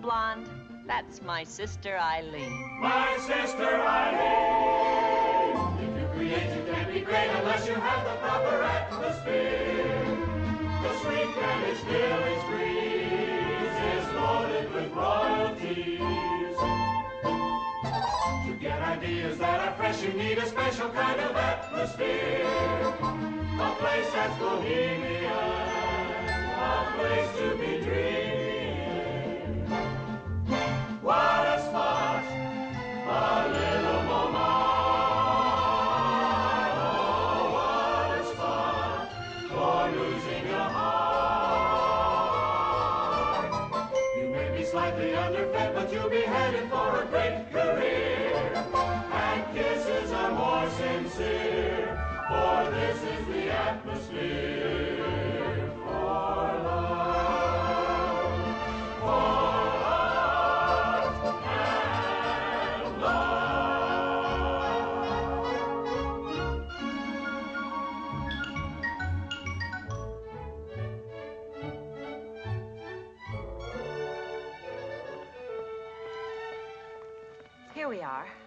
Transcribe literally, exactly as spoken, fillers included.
blonde? That's my sister Eileen. My sister Eileen. If you create, you can't be great unless you have the proper atmosphere. The sweet Greenwich Village breeze is loaded with royalties. To get ideas that are fresh, you need a special kind of atmosphere. A place that's bohemian, a place to be dreaming. What a spot, a little Montmartre. Oh, what a spot for losing your heart. You may be slightly underfed, but you'll be headed for a great career. And kisses are more sincere, for this is the atmosphere for love, for art and love. Here we are.